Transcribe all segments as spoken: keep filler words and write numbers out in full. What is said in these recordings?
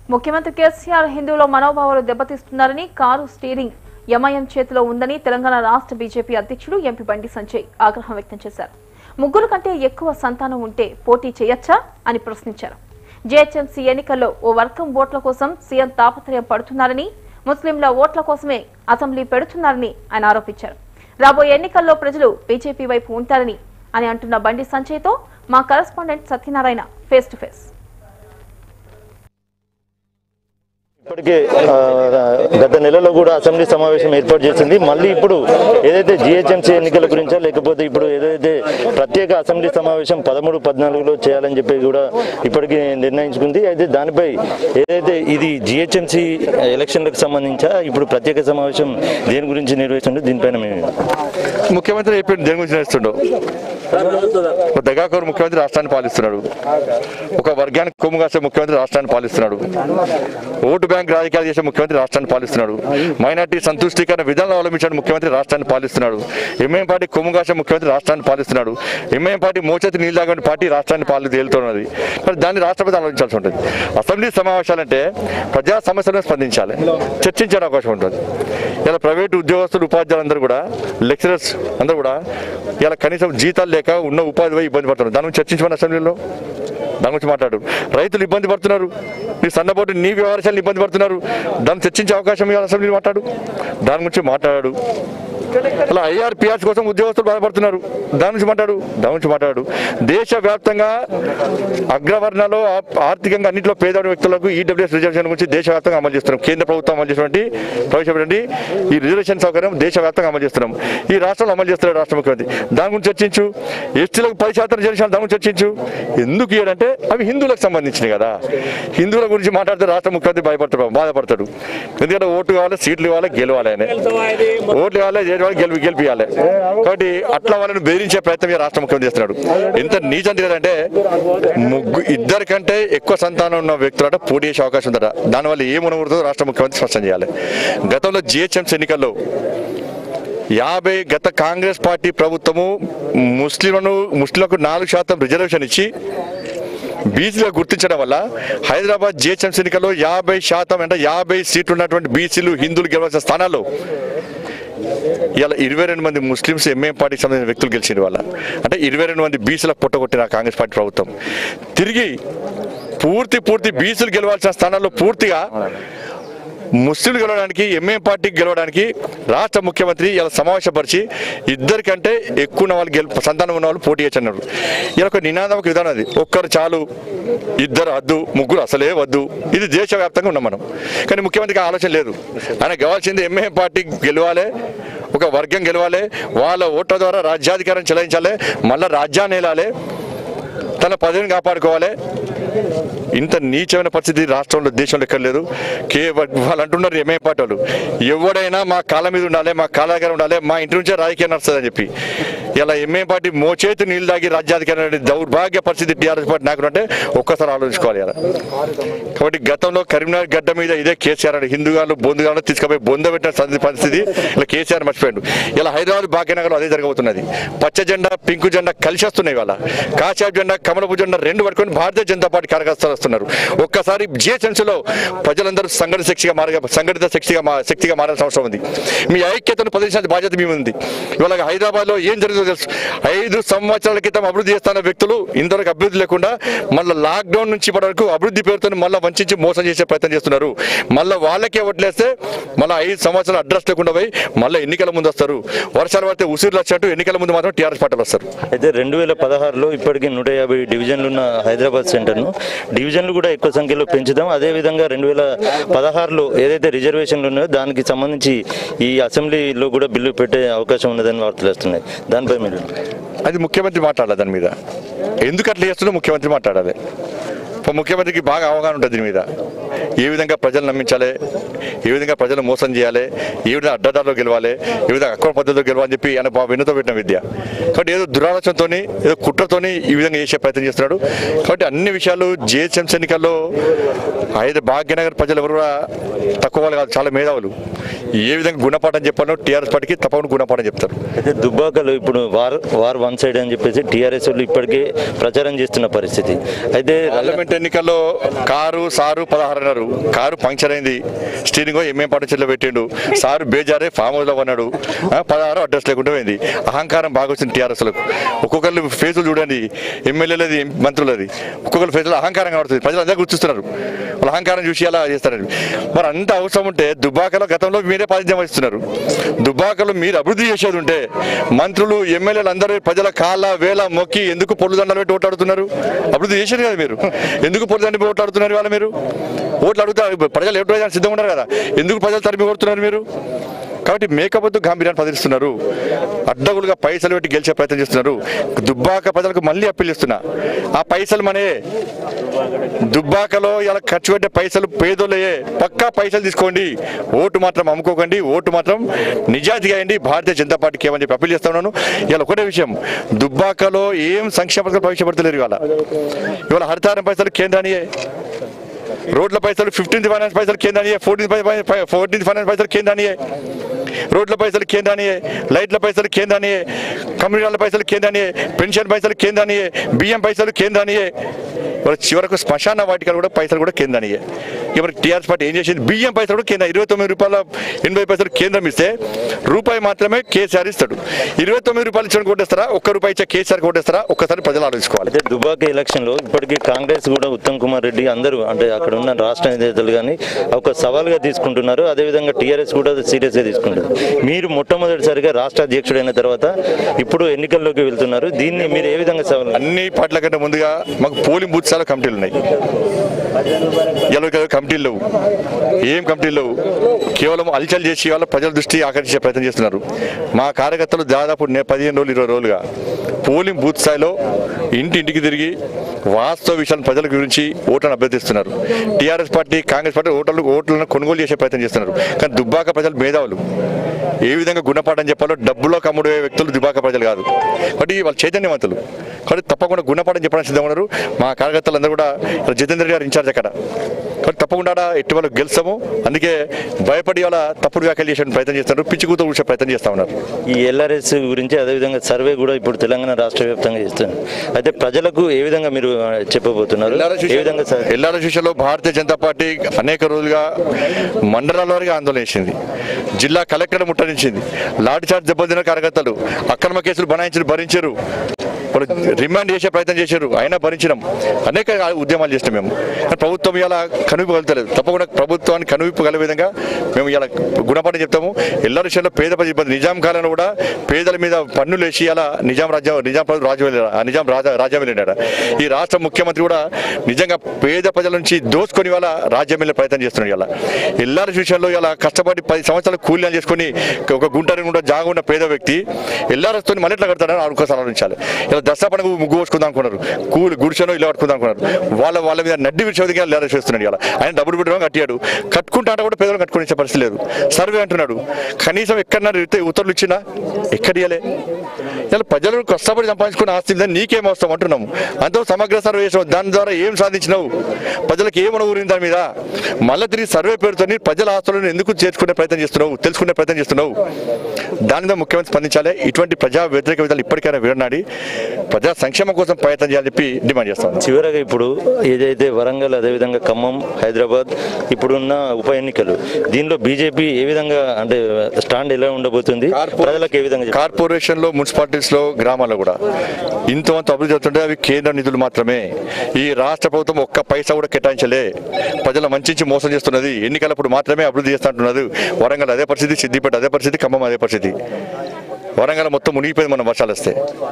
ముఖ్యమంత్రి కేసీఆర్ హిందువుల మనోభావాలు దెబ్బతీస్తున్నారని కారు స్టీరింగ్ ఎంఐఎం చేతిలో ఉందని తెలంగాణ రాష్ట్ర బీజేపీ అధ్యక్షుడు ఎంపీ బండి సంజయ్ ఆగ్రహం వ్యక్తం చేశారు. ముగ్గురు కంటే ఎక్కువ సంతానం ఉంటే పోటీ చేయొచ్చా అని ప్రశ్నించారు. జీహెచ్ఎంసీ ఎన్నికల్లో ఓ వర్గం ఓట్ల కోసం సీఎం తాపత్రయం పడుతున్నారని, ముస్లింల ఓట్ల కోసమే అసెంబ్లీ పెడుతున్నారని ఆయన ఆరోపించారు. రాబోయే ఎన్నికల్లో ప్రజలు బీజేపీ వైపు ఉంటారని అని అంటున్న బండి సంజయ్తో మా correspondent Satyanarayana face to face. ఇప్పటికే గత నెలలో కూడా అసెంబ్లీ సమావేశం ఏర్పాటు చేసింది. మళ్ళీ ఇప్పుడు ఏదైతే జిహెచ్ఎంసీ ఎన్నికల గురించో లేకపోతే ఇప్పుడు ఏదైతే ప్రత్యేక అసెంబ్లీ సమావేశం పదమూడు పద్నాలుగులో చేయాలని చెప్పి కూడా ఇప్పటికీ నిర్ణయించుకుంది. అయితే దానిపై ఏదైతే ఇది జిహెచ్ఎంసీ ఎలక్షన్లకు సంబంధించా ఇప్పుడు ప్రత్యేక సమావేశం దేని గురించి నిర్వహిస్తుండో దీనిపైన మేము ముఖ్యమంత్రి చెప్పి దేని గురించి నిర్వహిస్తుండో ఒక దగాకోరు ముఖ్యమంత్రి రాష్ట్రాన్ని పాలిస్తున్నాడు. ఒక వర్గానికి కొమ్ము కాసే ముఖ్యమంత్రి రాష్ట్రాన్ని పాలిస్తున్నాడు. ఓటు బ్యాంక్ రాజకీయాలు చేసే ముఖ్యమంత్రి రాష్ట్రాన్ని పాలిస్తున్నాడు. మైనార్టీ సంతుష్టీకరణ విధానం అవలంబించిన ముఖ్యమంత్రి రాష్ట్రాన్ని పాలిస్తున్నాడు. ఎంఐఎం పార్టీ కొమ్ము కాసే ముఖ్యమంత్రి రాష్ట్రాన్ని పాలిస్తున్నాడు. ఎంఐఎం పార్టీ మోచేతి నీళ్ళాగని పార్టీ రాష్ట్రాన్ని పాలు తేలుతున్నది. మరి దాన్ని రాష్ట్రపతి ఆలోచించాల్సి ఉంటుంది. అసెంబ్లీ సమావేశాలంటే ప్రజా సమస్యలను స్పందించాలి, చర్చించే అవకాశం ఉంటుంది. ఇలా ప్రైవేటు ఉద్యోగస్తులు ఉపాధ్యాయులందరూ కూడా లెక్చరర్స్ అందరూ కూడా ఇలా కనీసం జీతాలు లేక ఉన్న ఉపాధి ఇబ్బంది పడుతున్నారు. దాని గురించి చర్చించమని అసెంబ్లీలో దాని గురించి మాట్లాడు. రైతులు ఇబ్బంది పడుతున్నారు, నీ సన్నబోటు నీ వ్యవహారాలు ఇబ్బంది పడుతున్నారు, దాన్ని చర్చించే అవకాశం ఇవ్వాలి. అసెంబ్లీలో మాట్లాడు, దాని గురించి మాట్లాడాడు. అలా ఐఆర్పిఆర్స్ కోసం ఉద్యోగస్తులు బాధపడుతున్నారు, దాని నుంచి మాట్లాడు దాని నుంచి మాట్లాడు దేశవ్యాప్తంగా అగ్రవర్ణాలు ఆర్థికంగా అన్నింటిలో పేదవాడి వ్యక్తులకు ఈడబ్ల్యూఎస్ రిజర్వేషన్ గురించి దేశవ్యాప్తంగా అమలు చేస్తున్నాం. కేంద్ర ప్రభుత్వం అమలు చేసినటువంటి ప్రవేశపెట్టండి ఈ రిజర్వేషన్ సౌకర్యం దేశవ్యాప్తంగా అమలు చేస్తున్నాం. ఈ రాష్ట్రంలో అమలు చేస్తున్నాడు రాష్ట్ర ముఖ్యమంత్రి. దాని గురించి చర్చించు. ఎస్టీలకు పది శాతం రిజర్వేషన్ దాని గురించి చర్చించు. ఎందుకు ఇవ్వడంటే అవి హిందువులకు సంబంధించినవి కదా. హిందువుల గురించి మాట్లాడితే రాష్ట్ర ముఖ్యమంత్రి భయపడతాడు, బాధపడతాడు. ఎందుకంటే ఓటు కావాలి, సీట్లు కావాలి, గెలవాలి. ఆయన ఓట్లు కావాలి, గెలిపి గెలిపియాలి. కాబట్టి అట్లా వాళ్ళని బెదిరించే ప్రయత్నం రాష్ట్ర ముఖ్యమంత్రి చేస్తున్నాడు. ఎంత నీచం లేదంటే ముగ్గు ఇద్దరి కంటే ఎక్కువ సంతానం ఉన్న వ్యక్తులట పోటీ చేసే అవకాశం ఉందట. దానివల్ల ఏమునవుతుందో రాష్ట్ర ముఖ్యమంత్రి స్పష్టం చేయాలి. గతంలో జిహెచ్ఎంసీ ఎన్నికల్లో యాభై గత కాంగ్రెస్ పార్టీ ప్రభుత్వము ముస్లింలను ముస్లింలకు నాలుగు శాతం రిజర్వేషన్ ఇచ్చి బీసీగా గుర్తించడం వల్ల హైదరాబాద్ జిహెచ్ఎంసీ ఎన్నికల్లో యాభై శాతం అంటే యాభై సీట్లు ఉన్నటువంటి బీసీలు హిందువులు గెలవాల్సిన స్థానాల్లో ఇలా ఇరవై రెండు మంది ముస్లిమ్స్ ఎంఐఎం పార్టీకి సంబంధించిన వ్యక్తులు గెలిచిన వాళ్ళ అంటే ఇరవై రెండు మంది బీసీలకు పుట్టగొట్టిన కాంగ్రెస్ పార్టీ ప్రభుత్వం తిరిగి పూర్తి పూర్తి బీసీలు గెలవాల్సిన స్థానాల్లో పూర్తిగా ముస్లింలు గెలవడానికి ఎంఐఎం పార్టీకి గెలవడానికి రాష్ట్ర ముఖ్యమంత్రి ఇలా సమావేశపరిచి ఇద్దరికంటే ఎక్కువ ఉన్న వాళ్ళు గెలు సంతానం ఉన్న వాళ్ళు పోటీ చేయన్నారు. ఇలా ఒక నినాదం విధానం అది. ఒక్కరు చాలు, ఇద్దరు వద్దు, ముగ్గురు అసలే వద్దు. ఇది దేశవ్యాప్తంగా ఉన్నాం మనం. కానీ ముఖ్యమంత్రికి ఆలోచన లేదు. ఆయన గెలవాల్సింది ఎంఐఎం పార్టీ గెలవాలి, ఒక వర్గం గెలవాలి, వాళ్ళ ఓట్ల ద్వారా రాజ్యాధికారం చెలాయించాలి, మళ్ళీ రాజ్యాన్ని ఏలాలి, తన పదవిని కాపాడుకోవాలి. ఇంత నీచమైన పరిస్థితి రాష్ట్రంలో దేశంలో ఎక్కడ లేదు. కే వాళ్ళు అంటున్నారు ఎంఐఎం పార్టీ వాళ్ళు, ఎవడైనా మా కాళ్ళ మీద ఉండాలి, మా కాళ్ళ దగ్గర ఉండాలి, మా ఇంటి నుంచే రాజకీయం నడుస్తుందని చెప్పి ఇలా ఎంఐఎం పార్టీ మోచేతి నీళ్ళు దాగి రాజ్యాధికారం దౌర్భాగ్య పరిస్థితి టీఆర్ఎస్ పార్టీ నాయకులు అంటే ఒక్కసారి ఆలోచించుకోవాలి. ఇలా కాబట్టి గతంలో కరీంనగర్ గడ్డ మీద ఇదే కేసీఆర్ అని హిందుగాలు బొందుగాలు తీసుకుపోయి బొందబెట్టిన పరిస్థితి ఇలా కేసీఆర్ మర్చిపోయాడు. ఇలా హైదరాబాద్ భాగ్యనగర్లో అదే జరగబోతున్నది. పచ్చ జెండా పింకు జెండా కలిసి వస్తున్నాయి. వాళ్ళ కాషాయ జెండా కమలపు జెండా రెండు పట్టుకొని భారతీయ జనతా పార్టీ కార్యకర్తలు వస్తున్నారు. ఒక్కసారి జిహెచ్ఎంసీలో ప్రజలందరూ సంఘటిత శక్తిగా మార సంఘటిత శక్తిగా శక్తిగా మారాల్సిన అవసరం ఉంది. మీ ఐక్యతను ప్రదర్శించిన బాధ్యత మీ ఉంది. ఇవాళ హైదరాబాద్ లో ఏం జరుగుతుందో తెలుసు. ఐదు సంవత్సరాల క్రితం అభివృద్ధి చేస్తున్న వ్యక్తులు ఇంతవరకు అభివృద్ధి లేకుండా మళ్ళీ లాక్డౌన్ నుంచి ఇప్పటి వరకు అభివృద్ధి పేరుతో మళ్ళీ వంచి మోసం చేసే ప్రయత్నం చేస్తున్నారు. మళ్ళీ వాళ్ళకే ఓట్లేస్తే మళ్ళీ ఐదు సంవత్సరాలు అడ్రస్ లేకుండా పోయి మళ్ళీ ఎన్నికల ముందు వస్తారు. వర్షాలు పడితే ఉసిరిలు వచ్చినట్టు ఎన్నికల ముందు మాత్రం టీఆర్ఎస్ పార్టీలు వస్తారు. అయితే రెండు వేల పదహారులో ఇప్పటికీ నూట యాభై డివిజన్లు ఉన్న హైదరాబాద్ సెంటర్ను డివిజన్లు కూడా ఎక్కువ సంఖ్యలో పెంచుదాం. అదేవిధంగా రెండు వేల పదహారులో ఏదైతే రిజర్వేషన్లు ఉన్నాయో దానికి సంబంధించి ఈ అసెంబ్లీలో కూడా బిల్లు పెట్టే అవకాశం ఉన్నదని వార్తలు వస్తున్నాయి. దానిపై మీరు అది ముఖ్యమంత్రి మాట్లాడాలి. దాని మీద ఎందుకు అట్లా చేస్తుందో ముఖ్యమంత్రి మాట్లాడాలి. ముఖ్యమంత్రికి బాగా అవగాహన ఉంటుంది దీని మీద. ఏ విధంగా ప్రజలు నమ్మించాలి, ఏ విధంగా ప్రజలు మోసం చేయాలి, ఏ విధంగా అడ్డదారులో గెలవాలి, ఏ విధంగా అక్రమ పద్ధతిలో గెలవాలని చెప్పి ఆయన వెన్నుతో పెట్టిన విద్య. కాబట్టి ఏదో దురాలోచనతో ఏదో కుట్రతోని ఈ విధంగా చేసే ప్రయత్నం చేస్తున్నాడు. కాబట్టి అన్ని విషయాలు జిహెచ్ఎంసీ ఎన్నికల్లో ఐదు భాగ్యనగర్ ప్రజలు ఎవరు కూడా తక్కువ వాళ్ళు కాదు, చాలా మేధావులు. ఏ విధంగా గుణపాఠం చెప్పాలో టీఆర్ఎస్ పార్టీకి తప్పకుండా గుణపాఠం చెప్తారు. అయితే దుబ్బాకలో ఇప్పుడు వార్ వార్ వన్ సైడ్ అని చెప్పేసి టీఆర్ఎస్ వాళ్ళు ఇప్పటికే ప్రచారం చేస్తున్న పరిస్థితి. అయితే పార్లమెంట్ ఎన్నికల్లో కారు సారు పదహారు అన్నారు. కారు పంక్చర్ అయింది, స్టీరింగ్ ఎంఎం పాట చెట్లు పెట్టిండు, సారు బేజారే ఫామ్ హౌస్లో ఉన్నాడు, పదహారు అడ్రస్ లేకుండా పోయింది. అహంకారం బాగా వచ్చింది టీఆర్ఎస్లకు. ఒక్కొక్కరు ఫేసులు చూడండి, ఎమ్మెల్యేలది మంత్రులది, ఒక్కొక్కరు ఫేసులో అహంకారం కనబడుతుంది. ప్రజలు అందరూ గుర్తిస్తున్నారు, వాళ్ళ అహంకారం చూసి అలా చేస్తారని. మరి అంత అవసరం ఉంటే దుబ్బాకలో గతంలో మీరే ప్రాతినిధ్యం వహిస్తున్నారు. దుబ్బాకలో మీరు అభివృద్ధి చేసేది ఉంటే మంత్రులు ఎమ్మెల్యేలు అందరూ ప్రజల కాళ్ళ వేళ మొక్కి ఎందుకు పొల్లు దండలు పెట్టి ఓట్లాడుతున్నారు? అభివృద్ధి చేశారు కదా మీరు, ఎందుకు పొల్లు దండి ఓట్లాడుతున్నారు? వాళ్ళ మీరు ఓట్లు అడుగుతారు, ప్రజలు ఎప్పుడు సిద్ధంగా ఉన్నారు కదా, ఎందుకు ప్రజలు తరిమి కొడుతున్నారు మీరు? కాబట్టి మేకపోతు గాంభీర్యాన్ని ప్రదర్శిస్తున్నారు, అడ్డగులుగా పైసలు పెట్టి గెలిచే ప్రయత్నం చేస్తున్నారు. దుబ్బాక ప్రజలకు మళ్ళీ అప్పీల్ చేస్తున్నా, ఆ పైసలు మనే దుబ్బాకలో ఇలా ఖర్చు పెట్టే పైసలు పేదోళ్ళయే, పక్కా పైసలు తీసుకోండి, ఓటు మాత్రం అమ్ముకోకండి, ఓటు మాత్రం నిజాయితీగా అయ్యండి, భారతీయ జనతా పార్టీకి ఏమని చెప్పి అప్పీల్ చేస్తా ఉన్నాను. ఇలా ఒకటే విషయం, దుబ్బాకలో ఏం సంక్షేమ పథకాలు ప్రవేశపెడతలేరు. ఇవాళ ఇవాళ హరితారం పైసలు కేంద్రానియే, రోడ్ల పైసలు ఫిఫ్టీన్త్ ఫైనాన్స్ పైసలు కేంద్రానియే, ఫోర్టీన్త్ ఫోర్టీన్త్ ఫైనాన్స్ పైసలు కేంద్రానియే, రోడ్ల పైసలు కేంద్రానియే, లైట్ల పైసలు కేంద్రానియే, కమ్యూనిటీల పైసలు కేంద్రానియే, పెన్షన్ పైసలు కేంద్రానియే, బియ్యం పైసలు కేంద్రానియే, చివరకు శ్మశాన వాటికలు కూడా పైసలు కూడా కేంద్రానియే. ఇవరికి టీఆర్ఎస్ పార్టీ ఏం చేసింది? బియ్యం పైసలు కూడా కేంద్రం, ఇరవై తొమ్మిది రూపాయల ఎనభై పైసలు కేంద్రం ఇస్తే రూపాయి మాత్రమే కేసీఆర్ ఇస్తాడు. ఇరవై తొమ్మిది రూపాయలు ఇచ్చిన కొట్టేస్తారా, ఒక్క రూపాయి ఇచ్చే కేసీఆర్ కొట్టేస్తారా? ఒక్కసారి ప్రజలు ఆలోచించుకోవాలి. అయితే దుబ్బాక ఎలక్షన్లో ఇప్పటికీ కాంగ్రెస్ కూడా ఉత్తమ్ కుమార్ రెడ్డి అందరూ అంటే అక్కడ ఉన్న రాష్ట్ర నేతలు కానీ ఒక సవాల్గా తీసుకుంటున్నారు, అదేవిధంగా టీఆర్ఎస్ కూడా సీరియస్గా తీసుకుంటారు. మీరు మొట్టమొదటిసారిగా రాష్ట్ర అధ్యక్షుడైన తర్వాత ఇప్పుడు ఎన్నికల్లోకి వెళ్తున్నారు, దీన్ని మీరు ఏ విధంగా సవాల్? అన్ని పార్టీల కంటే ముందుగా మాకు పోలింగ్ బూత్ చాలా కమిటీలు ఉన్నాయి, ఎలా కమిటీలు లేవు, ఏం కమిటీలు లేవు, కేవలం అల్చల్ చేసి వాళ్ళ ప్రజల దృష్టి ఆకర్షించే ప్రయత్నం చేస్తున్నారు. మా కార్యకర్తలు దాదాపు పదిహేను రోజులు ఇరవై రోజులుగా పోలింగ్ బూత్ స్థాయిలో ఇంటింటికి తిరిగి వాస్తవ విషయాలను ప్రజల గురించి ఓట్లను అభ్యర్థిస్తున్నారు. టీఆర్ఎస్ పార్టీ కాంగ్రెస్ పార్టీ ఓటర్లు ఓట్లను కొనుగోలు చేసే ప్రయత్నం చేస్తున్నారు. కానీ దుబ్బాక ప్రజలు మేధావులు, ఏ విధంగా గుణపాఠం చెప్పాలో డబ్బులో కమ్ముడే వ్యక్తులు దుబ్బాక ప్రజలు కాదు, కాబట్టి వాళ్ళు చైతన్యవంతులు, కాబట్టి తప్పకుండా గుణపాఠం చెప్పడానికి సిద్ధంగా ఉన్నారు. మా కార్యకర్తలు అందరూ కూడా జితేంద్ర గారు ఇన్ఛార్జ్ అక్కడ, కాబట్టి తప్పకుండా ఎట్టి వాళ్ళు గెలుస్తాము. అందుకే భయపడి వాళ్ళ తప్పుడు వ్యాఖ్యలు చేసే ప్రయత్నం చేస్తున్నారు, పిచ్చి కూత కూర్చే ప్రయత్నం చేస్తా ఉన్నారు. ఈ ఎల్ఆర్ఎస్ గురించి అదేవిధంగా సర్వే కూడా ఇప్పుడు తెలంగాణ రాష్ట్ర వ్యాప్తంగా చేస్తున్నారు, అయితే ప్రజలకు ఏ విధంగా మీరు చెప్పబోతున్నారు? ఎల్ఆర్ఎస్ విషయంలో భారతీయ జనతా పార్టీ అనేక రోజులుగా మండలాల వారిగా ఆందోళన చేసింది, జిల్లా కలెక్టర్ ముట్టడించింది, లాఠీ చార్జ్ దెబ్బతిన్న కార్యకర్తలు అక్రమ కేసులు బనాయించి భరించారు, రిమాండ్ చేసే ప్రయత్నం చేశారు, అయినా భరించినాం, అనేక ఉద్యమాలు చేసినాం మేము. కానీ ప్రభుత్వం ఇలా కనువిప్పు కలుగుతలేదు, తప్పకుండా ప్రభుత్వాన్ని కనువిప్పు కలిగే విధంగా మేము ఇలా గుణపాఠం చెప్తాము. ఎల్ల విషయంలో పేద ప్రజలు ఇబ్బంది, నిజాం కాలంలో కూడా పేదల మీద పన్నులు వేసి అలా నిజాం రాజ్యం నిజాం రాజు నిజాం రాజా రాజ్యం వెళ్ళాడు. ఈ రాష్ట్ర ముఖ్యమంత్రి కూడా నిజంగా పేద ప్రజల నుంచి దోచుకొని వాళ్ళ రాజ్యం వెళ్ళే ప్రయత్నం చేస్తున్నాడు. ఇలా ఎల్లారి విషయంలో ఇలా కష్టపడి పది సంవత్సరాలు కూలీలు చేసుకొని ఒక గుంటని కూడా జాగా ఉన్న పేద వ్యక్తి ఎల్లారస్తో మళ్ళీ ఎట్లా కడతాడని ఆడుకోసం ఆలోచించాలి. ఇలా దసరా పండుగ ముగ్గు పోసుకుందాం అనుకున్నారు, కూలి గుడిసెనో ఇలా కట్టుకుందాం అనుకున్నారు, వాళ్ళ వాళ్ళ మీద నడ్డి విషయంగా ఎల్ఆర్ఎస్ చేస్తున్నాడు. ఇలా ఆయన డబ్బులు పెట్టడం కట్టాడు, కట్టుకుంటా అంటే కూడా పేదలు కట్టుకునే పరిస్థితి లేదు. సర్వే అంటున్నాడు, కనీసం ఎక్కడన్నా ఉత్తర్వులు ఇచ్చినా ఎక్కడ ఇవ్వలే. ఇలా ప్రజలు కష్టపడి సంపాదించుకున్న ఆస్తి నీకేం అవసరం అంటున్నాము. అంత సమగ్ర సర్వే చేసావు, దాని ద్వారా ఏం సాధించినావు, ప్రజలకు ఏమన ఊరింది దాని మీద? మళ్ళీ తిరిగి సర్వే పేరుతో ప్రజల ఆస్తులను ఎందుకు చేర్చుకునే ప్రయత్నం చేస్తున్నావు, తెలుసుకునే ప్రయత్నం చేస్తున్నావు? దాని మీద ముఖ్యమంత్రి స్పందించాలి. ఇటువంటి ప్రజా వ్యతిరేక విధాలు ఇప్పటికైనా విడనాడి ప్రజా సంక్షేమం కోసం ప్రయత్నం చేయాలని చెప్పి డిమాండ్ చేస్తాం. చివరగా ఇప్పుడు ఏదైతే వరంగల్ అదేవిధంగా ఖమ్మం హైదరాబాద్ ఇప్పుడున్న ఉప ఎన్నికలు, దీనిలో బీజేపీ ఏ విధంగా అంటే స్టాండ్ ఎలా ఉండబోతుంది, ప్రజలకు ఏ విధంగా? కార్పొరేషన్ లో మున్సిపాలిటీస్ లో గ్రామాల్లో కూడా ఇంతమంత అభివృద్ధి అవుతుంటే అవి కేంద్ర నిధులు మాత్రమే. ఈ రాష్ట్ర ప్రభుత్వం ఒక్క పైసా కూడా కేటాయించలే, ప్రజల మంచి మోసం చేస్తున్నది. ఎన్నికలప్పుడు మాత్రమే అభివృద్ధి చేస్తుంటున్నది. వరంగల్ అదే పరిస్థితి, సిద్దిపేట అదే పరిస్థితి, ఖమ్మం అదే పరిస్థితి. వరంగల్ మొత్తం మునిగిపోయింది మనం వర్షాలు వస్తే.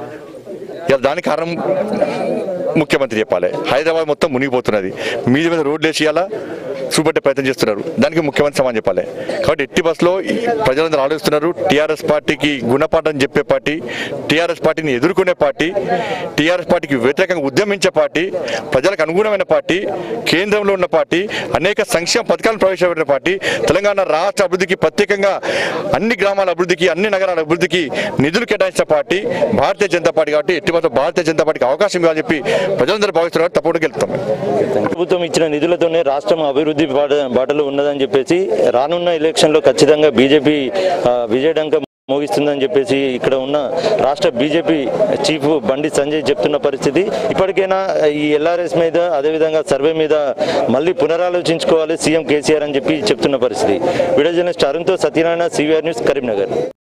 ఇలా దానికి కారణం ముఖ్యమంత్రి చెప్పాలి. హైదరాబాద్ మొత్తం మునిగిపోతున్నది, మీద మీద రోడ్లు వేసి ఇలా చూపెట్టే ప్రయత్నం చేస్తున్నారు, దానికి ముఖ్యమంత్రి సమాధానం చెప్పాలి. కాబట్టి ఎట్టి బస్సులో ప్రజలందరూ ఆలోచిస్తున్నారు. టీఆర్ఎస్ పార్టీకి గుణపాఠం చెప్పే పార్టీ, టీఆర్ఎస్ పార్టీని ఎదుర్కొనే పార్టీ, టీఆర్ఎస్ పార్టీకి వ్యతిరేకంగా ఉద్యమించే పార్టీ, ప్రజలకు అనుగుణమైన పార్టీ, కేంద్రంలో ఉన్న పార్టీ, అనేక సంక్షేమ పథకాలను ప్రవేశపెట్టిన పార్టీ, తెలంగాణ రాష్ట్ర అభివృద్ధికి ప్రత్యేకంగా అన్ని గ్రామాల అభివృద్ధికి, అన్ని నగరాల అభివృద్ధికి నిధులు కేటాయించిన పార్టీ భారతీయ జనతా పార్టీ. కాబట్టి ఎట్టి బస్సులో భారతీయ జనతా పార్టీకి అవకాశం ఇవ్వాలని చెప్పి ప్రజలందరూ భావిస్తున్నారు. తప్పకుండా గెలుస్తాం. ప్రభుత్వం ఇచ్చిన నిధులతోనే రాష్ట్రం అభివృద్ధి బాటలో ఉన్నదని చెప్పేసి రానున్న ఎలక్షన్లో ఖచ్చితంగా బీజేపీ విజయడంక మోగిస్తుందని చెప్పేసి ఇక్కడ ఉన్న రాష్ట్ర బీజేపీ చీఫ్ బండి సంజయ్ చెప్తున్న పరిస్థితి. ఇప్పటికైనా ఈ ఎల్ఆర్ఎస్ మీద అదేవిధంగా సర్వే మీద మళ్ళీ పునరాలోచించుకోవాలి సీఎం కేసీఆర్ అని చెప్పి చెప్తున్న పరిస్థితి. వీడియో జర్నలిస్ట్ అరుణ్తో సత్యనారాయణ, సివిఆర్ న్యూస్, కరీంనగర్.